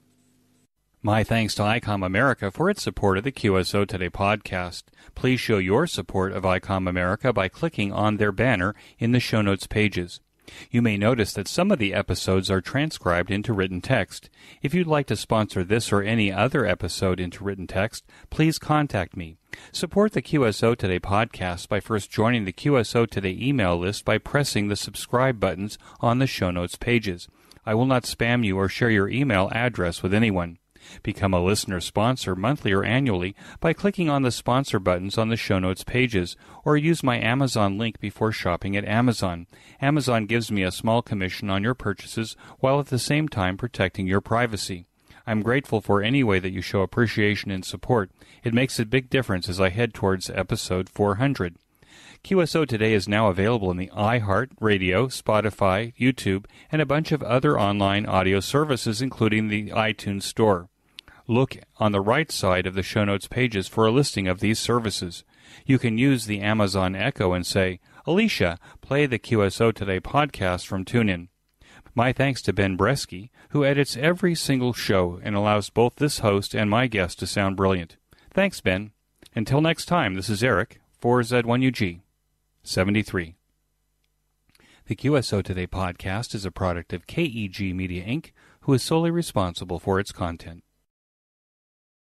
My thanks to ICOM America for its support of the Q S O Today podcast. Please show your support of ICOM America by clicking on their banner in the show notes pages. You may notice that some of the episodes are transcribed into written text. If you'd like to sponsor this or any other episode into written text, please contact me. Support the Q S O Today podcast by first joining the Q S O Today email list by pressing the subscribe buttons on the show notes pages. I will not spam you or share your email address with anyone. Become a listener sponsor monthly or annually by clicking on the sponsor buttons on the show notes pages, or use my Amazon link before shopping at Amazon. Amazon gives me a small commission on your purchases while at the same time protecting your privacy. I'm grateful for any way that you show appreciation and support. It makes a big difference as I head towards episode four hundred. Q S O Today is now available in the iHeart Radio, Spotify, YouTube, and a bunch of other online audio services, including the iTunes Store. Look on the right side of the show notes pages for a listing of these services. You can use the Amazon Echo and say, "Alicia, play the Q S O Today podcast from TuneIn." My thanks to Ben Bresky, who edits every single show and allows both this host and my guest to sound brilliant. Thanks, Ben. Until next time, this is Eric, four Z one U G. seventy-three. The Q S O Today podcast is a product of K E G Media Incorporated, who is solely responsible for its content.